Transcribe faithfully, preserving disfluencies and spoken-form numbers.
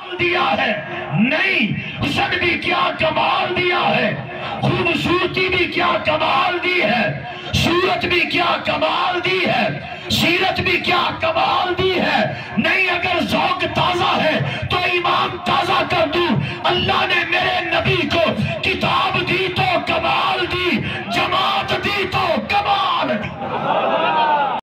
कमाल दिया है? नहीं, हुस्न भी क्या कमाल दिया है, खूबसूरती भी क्या कमाल दी है, सूरत भी क्या कमाल दी है, सीरत भी क्या कमाल दी है।